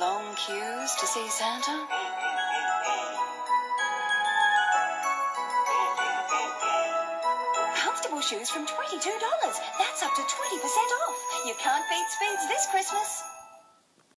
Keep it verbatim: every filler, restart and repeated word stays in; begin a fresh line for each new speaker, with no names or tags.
Long queues to see Santa? Comfortable shoes from twenty-two dollars. That's up to twenty percent off. You can't beat speeds this Christmas.